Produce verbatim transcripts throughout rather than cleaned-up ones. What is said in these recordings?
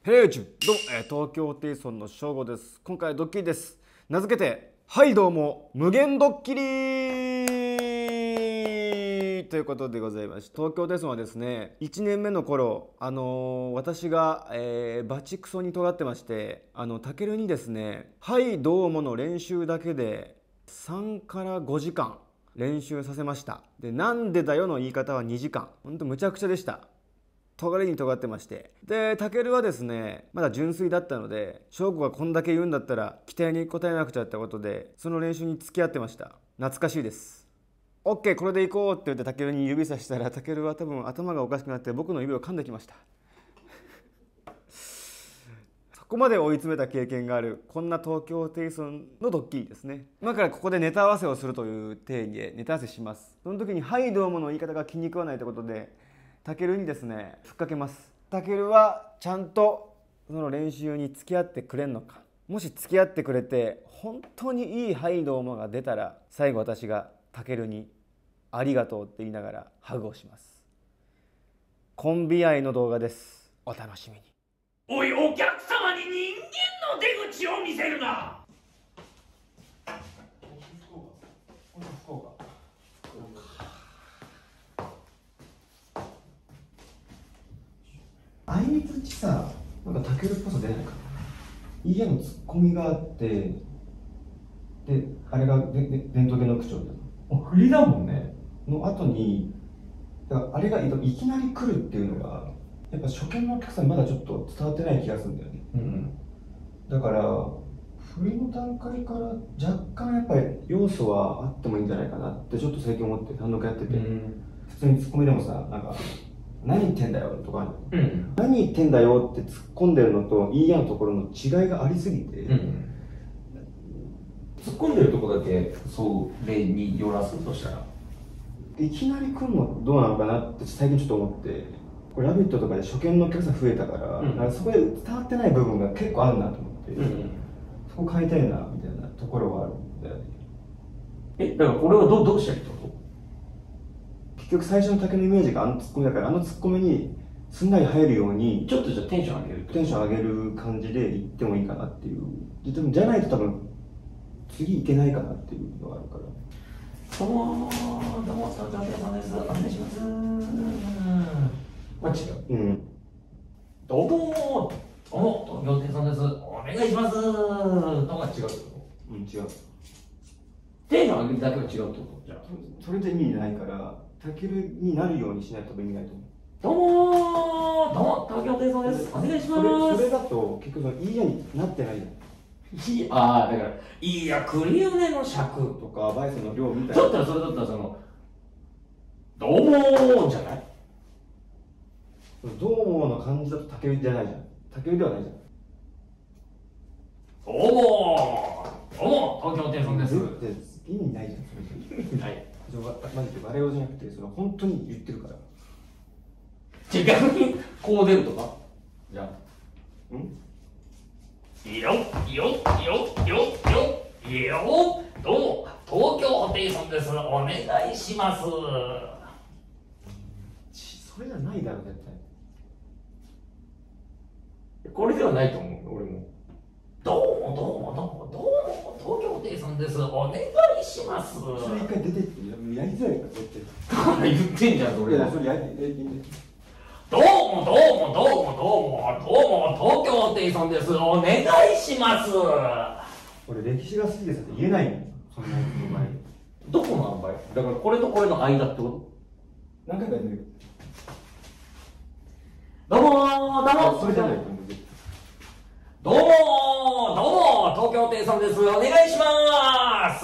ヘレージュどうも、えー東京ホテイソンの翔吾です。今回はドッキリです。名付けて、はいどうも、無限ドッキリということでございます。東京ホテイソンはですね、いちねんめの頃、あのー私が、えーバチクソに尖ってまして、あの、タケルにですね、はいどうもの練習だけでさんからごじかん練習させました。で、なんでだよの言い方はにじかん。ほんとむちゃくちゃでした。尖りに尖ってまして、でタケルはですねまだ純粋だったので、翔子がこんだけ言うんだったら期待に応えなくちゃってことで、その練習に付き合ってました。懐かしいです。 OK これで行こうって言ってタケルに指さしたら、タケルは多分頭がおかしくなって僕の指を噛んできました。そこまで追い詰めた経験がある、こんな東京ホテイソンのドッキリですね。今からここでネタ合わせをするという定義でネタ合わせします。その時にはいどうもの言い方が気に食わないということで、タケルにですねふっかけます。タケルはちゃんとその練習に付き合ってくれんのか。もし付き合ってくれて本当にいいはいどうもが出たら、最後私がタケルにありがとうって言いながらハグをします。コンビ愛の動画です。お楽しみに。 おい、お客様に人間の出口を見せるな。 あいつちさ、なんかタケルっぽさ出ないかな。家のツッコミがあって、で、あれがででレントゲンの口調だの。振りだもんね。の後に、だからあれがいいきなり来るっていうのが、やっぱ初見のお客さんまだちょっと伝わってない気がするんだよね。うんうん、だから、振りの段階から若干やっぱり要素はあってもいいんじゃないかなってちょっと最近思って単独やってて、うん、普通にツッコミでもさ、なんか何言ってんだよとか、うん、何言ってんだよって突っ込んでるのといいやのところの違いがありすぎて、うん、 突っ込んでるとこだけそれによらすとしたらいきなり来るのどうなのかなって最近ちょっと思って、これ「ラビット!」とかで初見のお客さん増えたから、うん、なんかそこで伝わってない部分が結構あるなと思って、うん、そこ変えたいなみたいなところはあるんだよね。 え、だからこれはどうどうしたらいいってこと？ 結局最初の竹のイメージがあのツッコミだから、あのツッコミにすんなり入るようにちょっとじゃあテンション上げるテンション上げる感じで言ってもいいかなっていう。でもじゃないと多分次いけないかなっていうのがあるから。 どうもー、どうも、東京ホテイソンです。お願いします。まあ違う。うん。どうもー、どうも、東京ホテイソンです。お願いします。とは違うってこと？ うん、違う。 テンション上げるだけは違うってこと？じゃあ。 それで意味ないから、タケルになるようにしないと意味ないと思う。 どうもー、どうも、東京ホテイソンです。お願いします。 それ、それだと結局いいやになってないじゃん。 いああ、だから、いいや、クリオネの尺とか、バイソンの量みたいな。 だったら、それだったら、その、どうもーじゃない？ どうもの感じだとタケルじゃないじゃん。タケルではないじゃん。 どうもー、どうも、東京ホテイソンです。 意味ないじゃん、それじゃ。ない。マジでバレオじゃなくて、それ本当に言ってるから。 じゃあ逆に、こう出るとかじゃあ。 んいいよ、いいよ、いいよ、いいよ、いいよ、いいよ、どうも、東京ホテイソンです。お願いします。 それじゃないだろ、絶対。 これではないと思う、俺も。どうも、どうも、どうも、どうも、東京ホテイソンです。お願いします。 それ一回出てってやりづらいから、絶対。 だから言ってんじゃん、それは。 それやりやりどうもどうもどうもどうもどうも東京ホテイソンです。お願いします。 俺歴史が好きですって言えないの。そんなの前に。 どこの塩梅？だからこれとこれの間ってこと？ 何回か言ってる。 どうもー、どうも。 それじゃないと思う。 どうもー、どうも東京ホテイソンです。お願いします。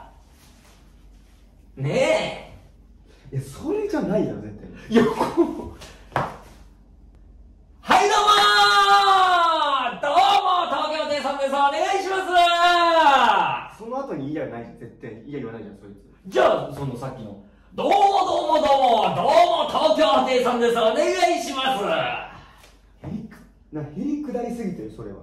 ねえ。いや、それじゃないだろ、絶対。 いや、はいどうもー、どうも東京ホテイソンです。お願いします。 その後に「いや」ないじゃん、絶対に「いや」言わないじゃん、そいつ。 じゃあそのさっきの「どうもどうもどうもどうも東京ホテイソンです。お願いします」。 へりくなへりくだりすぎてる、それは。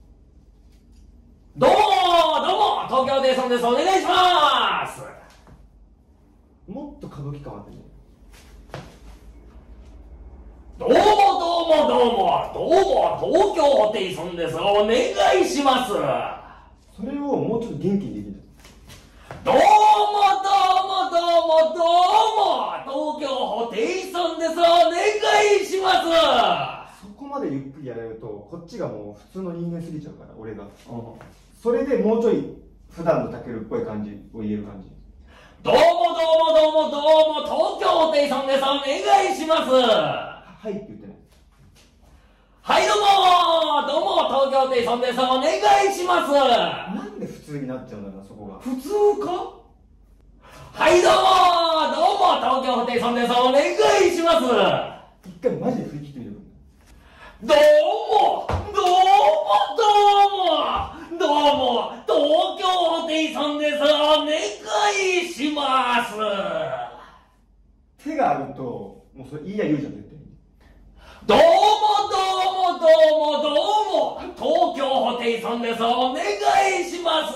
どうもどうも東京ホテイソンです。お願いします。 もっと歌舞伎感あってね。 どうもどうもどうもどうも東京ホテイソンです。お願いします。 それをもうちょっと元気にできる。 どうもどうもどうもどうも東京ホテイソンです。お願いします。 そこまでゆっくりやられるとこっちがもう普通の人間すぎちゃうから、俺が、うん、それでもうちょい普段のタケルっぽい感じを言える感じ。 どうもどうもどうもどうも東京ホテイソンです。お願いします。 はいって言ってない。 はい、どうもどうも東京ホテイソンです。お願いします。 なんで普通になっちゃうんだろうな、そこが。 普通か。はい、どうもどうも東京ホテイソンです。お願いします。 一回マジで振り切ってみる。 どうもどうもどうもどうも東京ホテイソンです。お願いします。 手があるともうそれいいや言うじゃん、絶対に。 どうもどうもどうもどうも東京ホテイソンです。お願いします。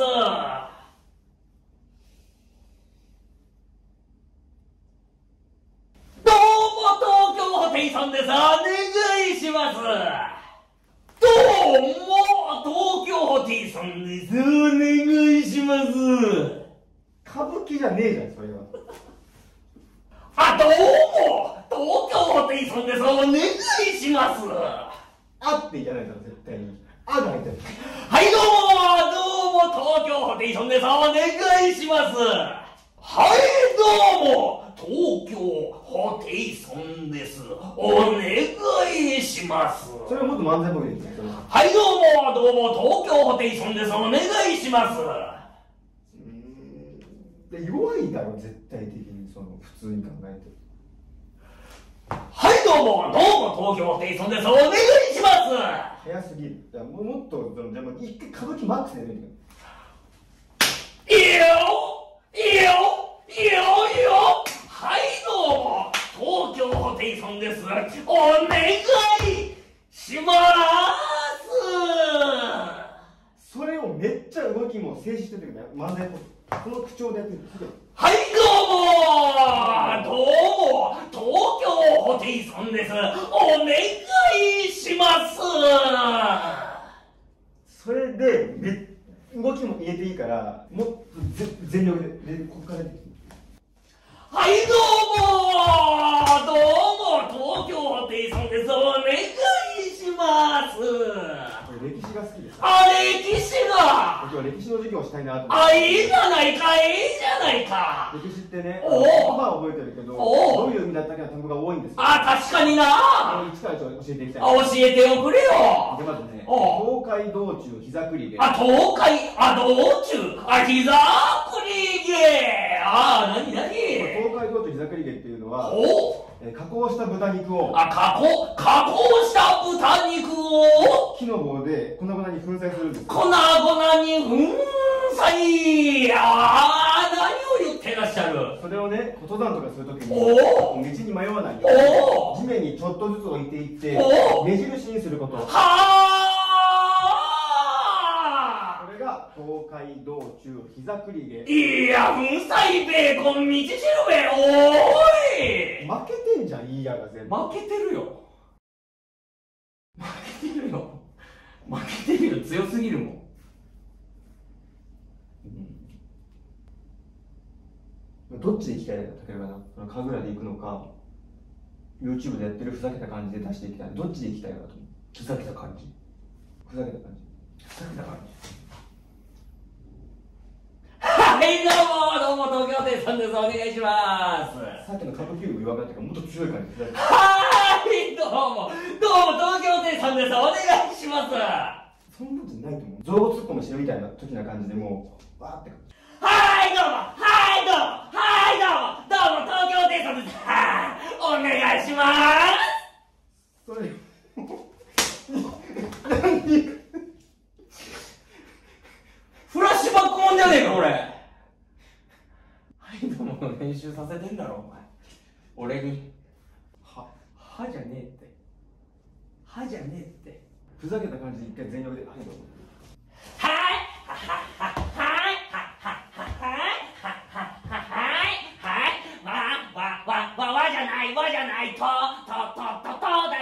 どうも東京ホテイソンです。お願いします。どうも東京ホテイソンです。お願いします。 歌舞伎じゃねえじゃん、それは。 あ、どうも東京ホテイソンです。お願いします。 あって言わないから絶対に。あが入ってる。 はい、どうもどうも東京ホテイソンです。お願いします。はい、どうも東京ホテイソンです。お願いします。 それはもっと漫才っぽくできない。 はい、どうもどうも東京ホテイソンです。お願いします。 うーん、で弱いだろ絶対的に、その普通に考えて。 はい、どうもどうも東京ホテイソンです。お願いします。 早すぎる。いやもうもっとその、でも一回歌舞伎マックスでやるんだいいよいいよいいよいいよ。はい、どうも東京ホテイソンです。お願いします。 それをめっちゃ動きも静止してるけど漫才っぽくこの口調でやってる。 はい、どうもどうも東京ホテイソンです。お願いします。 それでめ動きも入れていいからもっと全力ででここから出てきて。 はい、どうもどうも東京ホテイソンです。お願いします。 これ歴史が好きです。 あ、歴史が。 僕は歴史の授業をしたいなと思って。 あ、いいじゃないか、いいじゃないか。 歴史ってね、 おお言葉は覚えてるけどどういう意味だったかの単語が多いんですよ。 あ、確かにな。 一からちょっと教えていきたい。 あ、教えておくれよ。 でまずね、 お東海道中膝栗毛。 あ、東海、あ、道中、あ、膝栗毛。あ、なになに。 東海道中膝栗毛っていうのは、 おえー加工した豚肉をあ、加工、加工した豚肉を木の棒で粉々に粉砕するんですよ。 粉々に粉砕。あー、何を言ってらっしゃる。 それをね、登山とかするときにお道に迷わないよおうに地面にちょっとずつ置いていってお目印にすること。 はこれが東海道中膝栗毛。 ー。いや、粉砕ベーコン道しるべ。おーい。 負けてんじゃん、いいやが全部。 負けてるよ。負けてるよ。負けてるよ。強すぎるもん。 うん、どっちで行きたいか、例えばな、その神楽で行くのか YouTube でやってるふざけた感じで出していきたい。どっちで行きたいかと思う。 ふざけた感じ。 ふざけた感じ。 ふざけた感じ。はい、どうもどうも東京ホテイソンです。お願いします。 さっきの歌舞伎よりも弱かったからもっと強い感じで。 はい、どうもどうも東京ホテイソンです。お願いします。 そんなんじゃないと思う。造語ツッコミしてるみたいな時な感じでもうわーって。 はい、どうもはい、どうもはい、どうもどうも東京ホテイソンです。はい、お願いします。 それ何フラッシュバックもんじゃねえかこれ。はい、どうも練習させてんだろお前。俺にははじゃねえって。はじゃねえって。 ふざけた感じで一回全力ではいどうぞ。 はいははははいははははいははははいはいわわわわわじゃないわじゃないとととととだ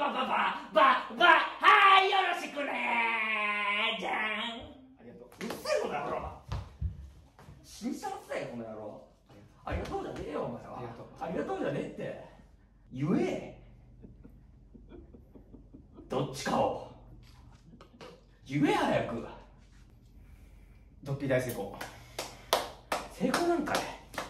ばばばばはいよろしくねじゃん。 ありがとう。 うっせえこの野郎。死んじゃったよこの野郎。ありがとうじゃねえよお前は。 ありがとう。 ありがとうじゃねえって言え。どっちかを言え早く。 ドッキリ大成功。 成功なんかい。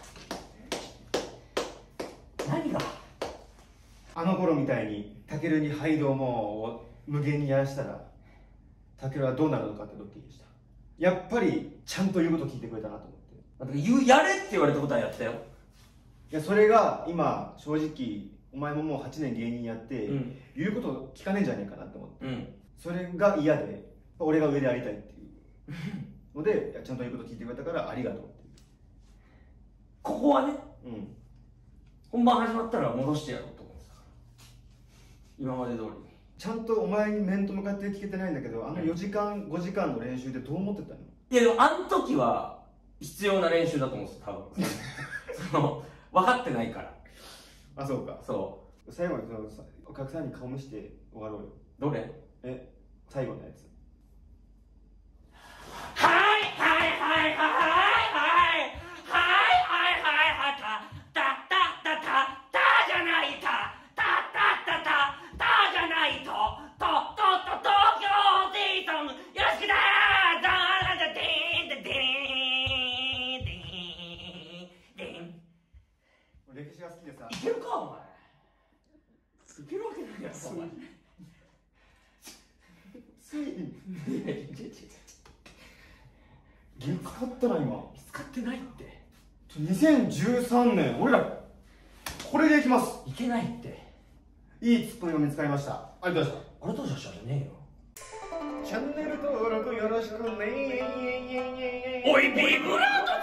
何が。 あの頃みたいにタケルにハイドモを無限にやらしたらタケルはどうなるのかってドッキリでした。やっぱりちゃんと言うこと聞いてくれたなと思って。 だって言うやれって言われたことはやったよ。 いやそれが今正直お前ももうはちねん芸人やって、うん、言うこと聞かねえんじゃねえかなって思って、うん、それが嫌で俺が上でやりたいっていうのでいやちゃんと言うこと聞いてくれたからありがとうっていう。 ここはね、 うん、 本番始まったら戻してやろうと思うんですから今まで通りちゃんとお前に面と向かって聞けてないんだけどあのよじかん、うん、ごじかんの練習でどう思ってたの？ いやでもあの時は必要な練習だと思うんですよ多分その分かってないから。 あ、そうか。 そう最後にそのお客さんに顔見して終わろうよ。 どれ？ え、最後のやつ。 はいはいはいはいはいはいはいはいはいたたたたたたじゃないたたたたたたじゃないとととと東京ホテイソンよろしくだーだーだでーんでーんでーんでーん。 歴史が好きでさ。 いけるかお前。いけるわけないやつお前。 ついに。 いやいやいやいや。 見つかったな今。 見つかってないって。 にせんじゅうさんねん俺らこれでいきます。 いけないって。 いいツッコミが見つかりました。ありがとうございました。 ありがとうございましたじゃねえよ。 チャンネル登録よろしくね。 おいビブラート